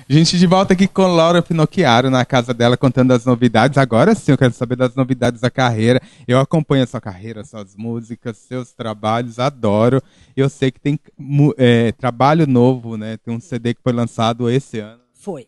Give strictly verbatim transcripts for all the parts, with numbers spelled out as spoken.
Gente, de volta aqui com Laura Finocchiaro na casa dela, contando as novidades. Agora sim, eu quero saber das novidades da carreira. Eu acompanho a sua carreira, suas músicas, seus trabalhos, adoro. Eu sei que tem é, trabalho novo, né? Tem um C D que foi lançado esse ano. Foi.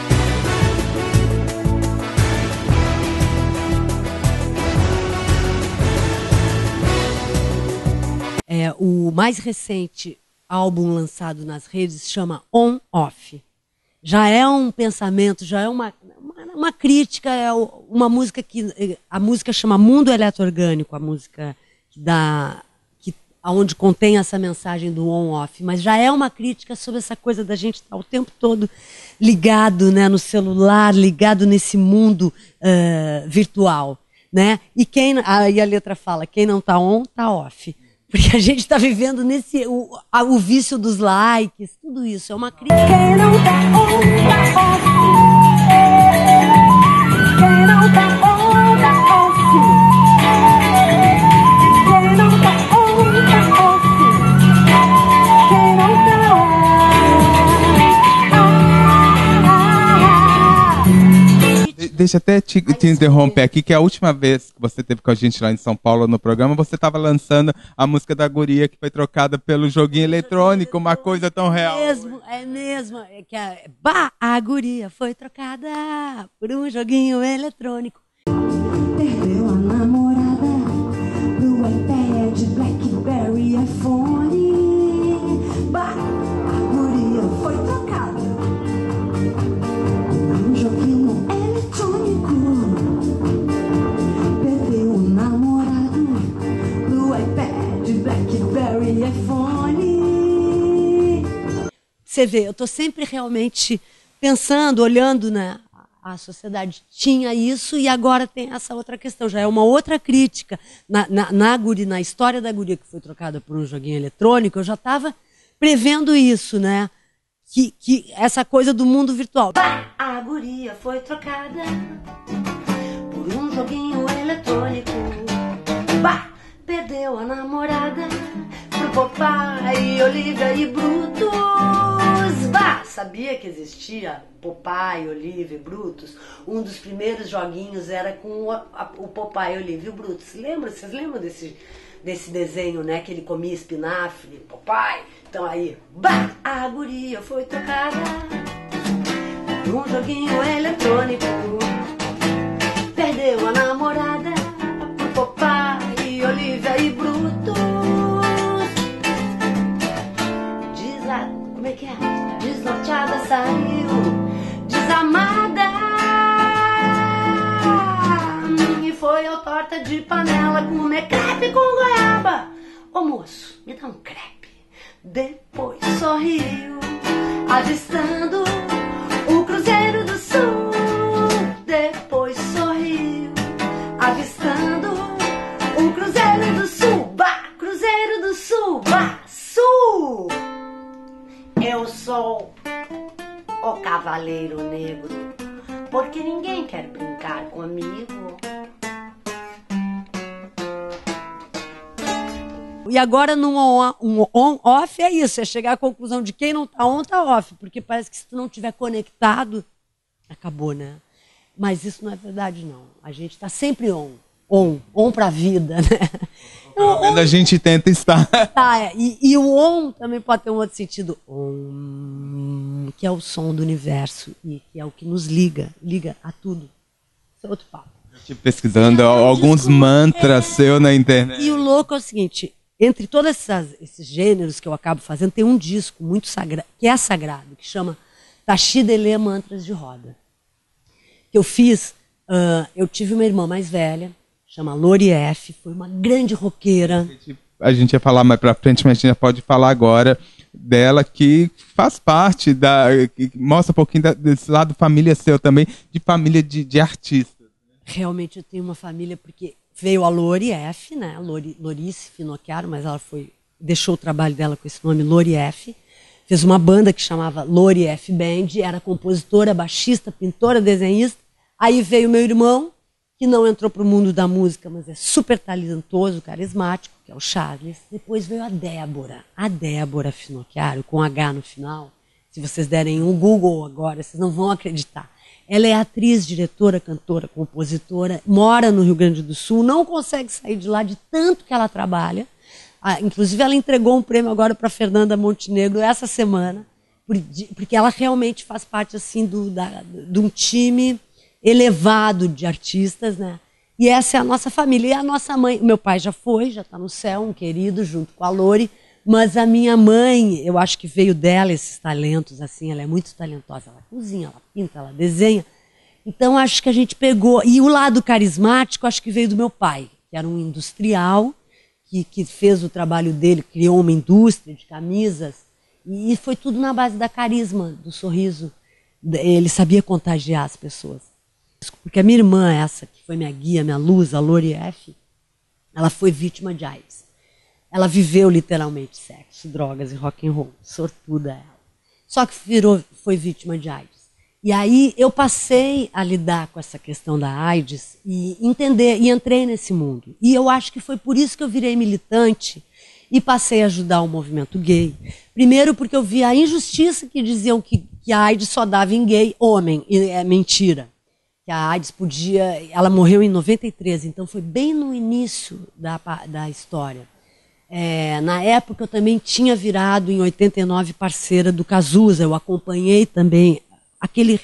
É, o mais recente álbum lançado nas redes chama On Off. Já é um pensamento, já é uma, uma, uma crítica, é uma música que a música chama Mundo Eletroorgânico, a música que dá, que, onde contém essa mensagem do on-off, mas já é uma crítica sobre essa coisa da gente estar o tempo todo ligado, né, no celular, ligado nesse mundo uh, virtual, né? E quem, aí a letra fala, quem não está on, está off. Porque a gente está vivendo nesse o, a, o vício dos likes, tudo isso é uma crítica. Quem não tá on, tá off. Quem não tá on, tá off. Quem não tá on, tá off. Quem não tá on. De, deixa até te, te interromper aqui, que a última vez que você esteve com a gente lá em São Paulo no programa, você estava lançando a música da guria que foi trocada pelo joguinho eletrônico, uma coisa tão real. É mesmo, é mesmo. É que a, bah, a guria foi trocada por um joguinho eletrônico. Perdeu a namorada pro iPad, BlackBerry, iPhone. Bah, a guria foi trocada por um joguinho eletrônico. Perdeu o namorado pro iPad, BlackBerry, iPhone. Você vê, eu estou sempre realmente pensando, olhando, né? A sociedade tinha isso e agora tem essa outra questão. Já é uma outra crítica. Na, na, na, guria, na história da guria que foi trocada por um joguinho eletrônico, eu já estava prevendo isso, né? Que, que essa coisa do mundo virtual. A guria foi trocada por um joguinho eletrônico. Bah, perdeu a namorada pro Popeye, Olivia e Brutus. Bah, sabia que existia Popeye, Olivia e Brutus? Um dos primeiros joguinhos era com o, a, o Popeye, Olivia e Brutus. Lembra? Vocês lembram desse, desse desenho, né? Que ele comia espinafre, Popeye? Então aí, bah, a guria foi trocada por um joguinho eletrônico. Perdeu a namorada pro Popeye, Olivia e Brutus. Diz a... como é que é? Desnorteada saiu, desamada, e foi ao torta de panela comer crepe com goiaba. Ô moço, me dá um crepe. Depois sorriu, avistando o Cruzeiro do Sul. Depois sorriu, avistando o Cruzeiro do Sul. Bah, Cruzeiro do Sul, bah, Sul. Eu sou o Cavaleiro Negro, porque ninguém quer brincar comigo. E agora no on, um on-off é isso, é chegar à conclusão de quem não tá on, tá off, porque parece que se tu não tiver conectado, acabou, né? Mas isso não é verdade, não. A gente tá sempre on, on, on pra vida, né? Pelo menos a gente tenta estar. Tá, é. e, e o on também pode ter um outro sentido. Om, que é o som do universo e que é o que nos liga, liga a tudo. Isso é outro papo. Eu estive pesquisando é, alguns disco, mantras é... seu na internet. E o louco é o seguinte, entre todos essas, esses gêneros que eu acabo fazendo, tem um disco muito sagrado, que é sagrado, que chama Tashi Delê Mantras de Roda. Que eu fiz, uh, eu tive uma irmã mais velha, chama Lori F, foi uma grande roqueira. A gente ia falar mais pra frente, mas a gente já pode falar agora dela, que faz parte, da, que mostra um pouquinho da, desse lado família seu também, de família de, de artistas. Realmente eu tenho uma família, porque veio a Lori F, né? Lori, Lorice Finocchiaro, mas ela foi, deixou o trabalho dela com esse nome, Lori F. Fez uma banda que chamava Lori F Band, era compositora, baixista, pintora, desenhista. Aí veio meu irmão, que não entrou para o mundo da música, mas é super talentoso, carismático, que é o Charles. Depois veio a Débora, a Débora Finocchiaro, com H no final. Se vocês derem um Google agora, vocês não vão acreditar. Ela é atriz, diretora, cantora, compositora, mora no Rio Grande do Sul, não consegue sair de lá de tanto que ela trabalha. Ah, inclusive, ela entregou um prêmio agora para Fernanda Montenegro essa semana, porque ela realmente faz parte assim, do, da, de um time elevado de artistas, né? E essa é a nossa família. E a nossa mãe, meu pai já foi, já está no céu, um querido, junto com a Lori, mas a minha mãe, eu acho que veio dela esses talentos, assim, ela é muito talentosa, ela cozinha, ela pinta, ela desenha. Então, acho que a gente pegou... E o lado carismático, acho que veio do meu pai, que era um industrial, que, que fez o trabalho dele, criou uma indústria de camisas, e foi tudo na base da carisma, do sorriso. Ele sabia contagiar as pessoas. Porque a minha irmã, essa, que foi minha guia, minha luz, a Lori F., ela foi vítima de AIDS. Ela viveu literalmente sexo, drogas e rock and roll. Sortuda ela. Só que virou, foi vítima de AIDS. E aí eu passei a lidar com essa questão da AIDS e entender, e entrei nesse mundo. E eu acho que foi por isso que eu virei militante e passei a ajudar o movimento gay. Primeiro porque eu vi a injustiça que diziam que, que a AIDS só dava em gay homem. E é mentira. Que a AIDS podia... Ela morreu em noventa e três, então foi bem no início da, da história. É, na época eu também tinha virado em oitenta e nove parceira do Cazuza, eu acompanhei também aquele,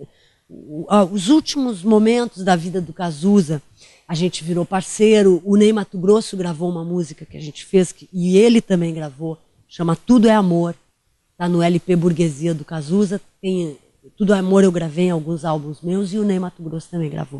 os últimos momentos da vida do Cazuza, a gente virou parceiro, o Ney Matogrosso gravou uma música que a gente fez, que, e ele também gravou, chama Tudo é Amor, está no L P Burguesia do Cazuza, tem Tudo é Amor eu gravei em alguns álbuns meus e o Ney Matogrosso também gravou.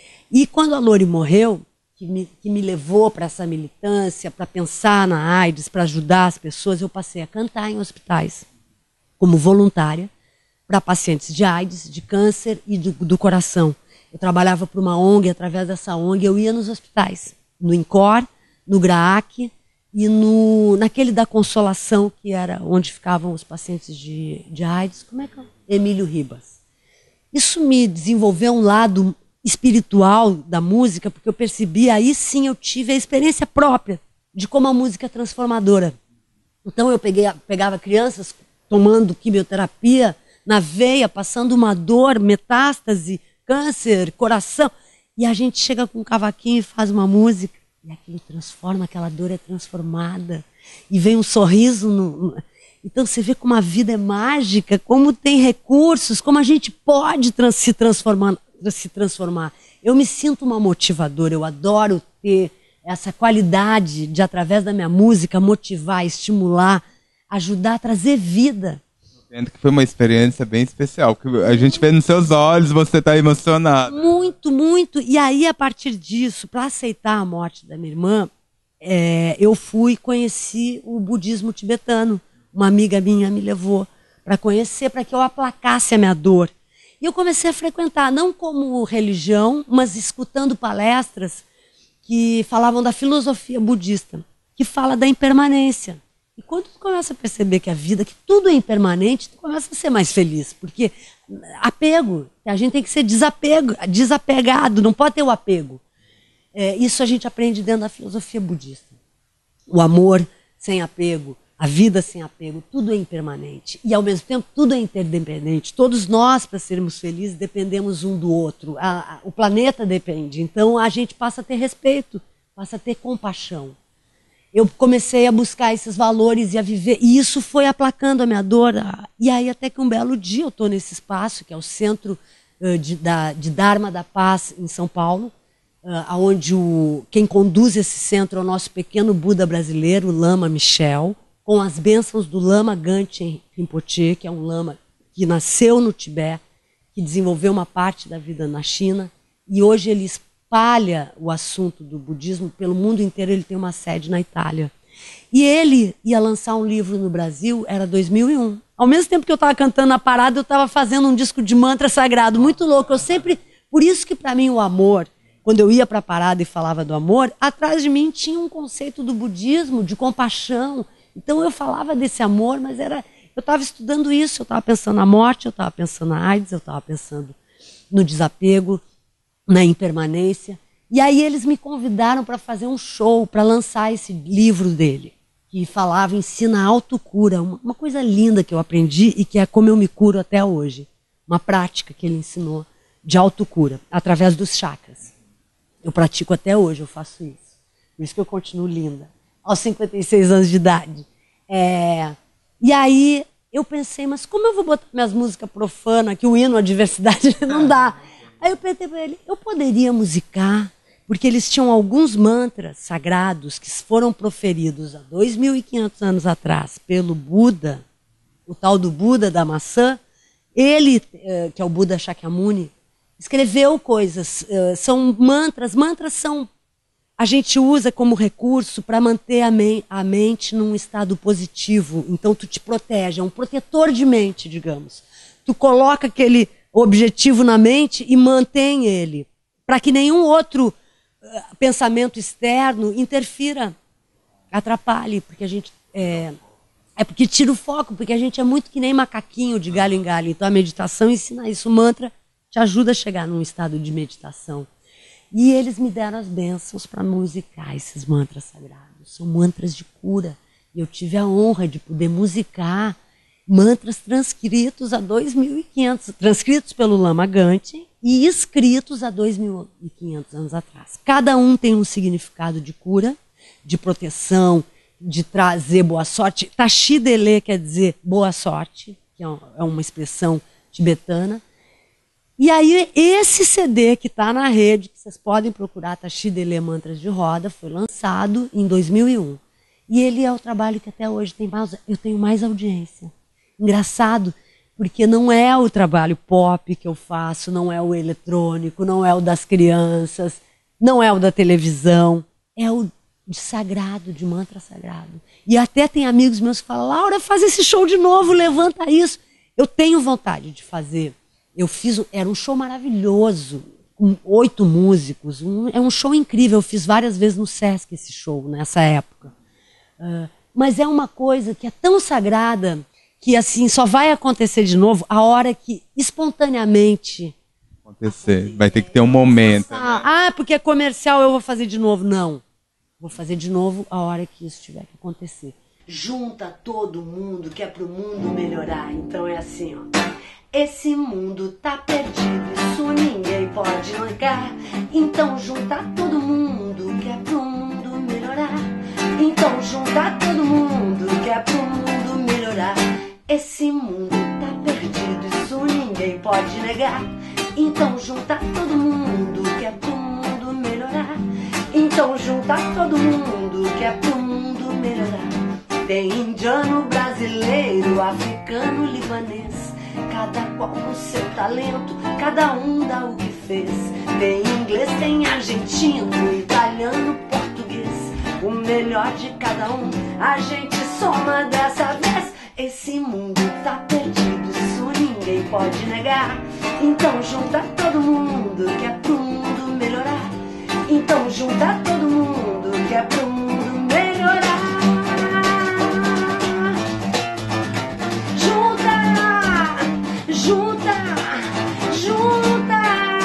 E quando a Lori morreu, que me, que me levou para essa militância, para pensar na AIDS, para ajudar as pessoas, eu passei a cantar em hospitais, como voluntária, para pacientes de AIDS, de câncer e do, do coração. Eu trabalhava para uma O N G, através dessa O N G eu ia nos hospitais, no INCOR, no GRAAC e no, naquele da Consolação, que era onde ficavam os pacientes de, de AIDS, como é que é? Emílio Ribas. Isso me desenvolveu um lado espiritual da música, porque eu percebi, aí sim eu tive a experiência própria de como a música é transformadora. Então eu peguei, pegava crianças tomando quimioterapia na veia, passando uma dor, metástase, câncer, coração, e a gente chega com um cavaquinho e faz uma música, e aquilo transforma, aquela dor é transformada, e vem um sorriso. No... Então você vê como a vida é mágica, como tem recursos, como a gente pode trans se transformar. se transformar. Eu me sinto uma motivadora, eu adoro ter essa qualidade de, através da minha música, motivar, estimular, ajudar a trazer vida. Entendo que foi uma experiência bem especial, que a gente vê nos seus olhos, você está emocionado. Muito, muito. E aí, a partir disso, para aceitar a morte da minha irmã, é, eu fui e conheci o budismo tibetano. Uma amiga minha me levou para conhecer, para que eu aplacasse a minha dor. E eu comecei a frequentar, não como religião, mas escutando palestras que falavam da filosofia budista, que fala da impermanência. E quando tu começa a perceber que a vida, que tudo é impermanente, tu começa a ser mais feliz. Porque apego, a gente tem que ser desapego, desapegado, não pode ter o apego. É, isso a gente aprende dentro da filosofia budista. O amor sem apego, a vida sem apego, tudo é impermanente. E, ao mesmo tempo, tudo é interdependente. Todos nós, para sermos felizes, dependemos um do outro. A, a, o planeta depende. Então, a gente passa a ter respeito, passa a ter compaixão. Eu comecei a buscar esses valores e a viver. E isso foi aplacando a minha dor. E aí, até que um belo dia, eu estou nesse espaço, que é o Centro uh, de, da, de Dharma da Paz, em São Paulo, uh, onde o, quem conduz esse centro é o nosso pequeno Buda brasileiro, o Lama Michel, com as bênçãos do Lama Gangchen Rinpoche, que é um lama que nasceu no Tibete, que desenvolveu uma parte da vida na China, e hoje ele espalha o assunto do budismo pelo mundo inteiro, ele tem uma sede na Itália. E ele ia lançar um livro no Brasil, era dois mil e um. Ao mesmo tempo que eu estava cantando na parada, eu estava fazendo um disco de mantra sagrado, muito louco. Eu sempre, por isso que para mim o amor, quando eu ia para a parada e falava do amor, atrás de mim tinha um conceito do budismo, de compaixão. Então eu falava desse amor, mas era, eu estava estudando isso, eu estava pensando na morte, eu estava pensando na AIDS, eu estava pensando no desapego, na impermanência. E aí eles me convidaram para fazer um show, para lançar esse livro dele. que falava, ensina autocura, uma, uma coisa linda que eu aprendi e que é como eu me curo até hoje. Uma prática que ele ensinou de autocura, através dos chakras. Eu pratico até hoje, eu faço isso. Por isso que eu continuo linda, aos cinquenta e seis anos de idade. É, e aí eu pensei, mas como eu vou botar minhas músicas profanas, que o hino à diversidade não dá. Aí eu pensei para ele, eu poderia musicar, porque eles tinham alguns mantras sagrados que foram proferidos há dois mil e quinhentos anos atrás pelo Buda, o tal do Buda da maçã. Ele, que é o Buda Shakyamuni, escreveu coisas, são mantras, mantras são, a gente usa como recurso para manter a, me a mente num estado positivo, então tu te protege, é um protetor de mente, digamos. Tu coloca aquele objetivo na mente e mantém ele, para que nenhum outro uh, pensamento externo interfira, atrapalhe, porque a gente... É, é porque tira o foco, porque a gente é muito que nem macaquinho de galho em galho. Então a meditação ensina isso, o mantra te ajuda a chegar num estado de meditação. E eles me deram as bênçãos para musicar esses mantras sagrados. São mantras de cura. E eu tive a honra de poder musicar mantras transcritos há dois mil e quinhentos, transcritos pelo Lama Gante e escritos há dois mil e quinhentos anos atrás. Cada um tem um significado de cura, de proteção, de trazer boa sorte. Tashi Dele quer dizer boa sorte, que é uma expressão tibetana. E aí esse C D que está na rede, que vocês podem procurar, Tashi Dele Mantras de Roda, foi lançado em dois mil e um. E ele é o trabalho que até hoje tem mais, eu tenho mais audiência. Engraçado, porque não é o trabalho pop que eu faço, não é o eletrônico, não é o das crianças, não é o da televisão, é o de sagrado, de mantra sagrado. E até tem amigos meus que falam, Laura, faz esse show de novo, levanta isso. Eu tenho vontade de fazer. Eu fiz, era um show maravilhoso, com oito músicos, um, é um show incrível, eu fiz várias vezes no Sesc esse show, nessa época. Uh, mas é uma coisa que é tão sagrada, que assim, só vai acontecer de novo a hora que, espontaneamente... Acontecer, vai ter que ter um momento. Ah, né? Ah, porque é comercial, eu vou fazer de novo. Não. Vou fazer de novo a hora que isso tiver que acontecer. Junta todo mundo que é pro mundo melhorar. Então é assim, ó. Esse mundo tá perdido, isso ninguém pode negar. Então junta todo mundo que é pro mundo melhorar. Então junta todo mundo que é pro mundo melhorar. Esse mundo tá perdido, isso ninguém pode negar. Então junta todo mundo que é pro mundo melhorar. Então junta todo mundo que é pro mundo melhorar. Tem indiano, brasileiro, africano, libanês, cada qual com seu talento, cada um dá o que fez. Tem inglês, tem argentino, italiano, português, o melhor de cada um, a gente soma dessa vez. Esse mundo tá perdido, isso ninguém pode negar. Então junta todo mundo que é pro mundo melhorar. Então junta todo mundo que é pro mundo melhorar. Junta, junta, junta.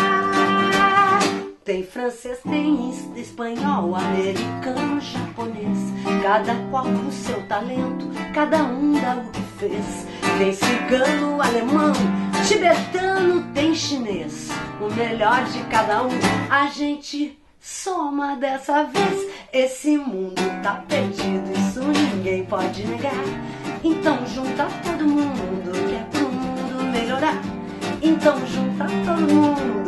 Tem francês, tem espanhol, americano, japonês, cada qual com seu talento, cada um dá o que fez. Tem cigano, alemão, tibetano, tem chinês, o melhor de cada um, a gente soma dessa vez. Esse mundo tá perdido, isso ninguém pode negar. Então junta todo mundo que é pro mundo melhorar. Então junta todo mundo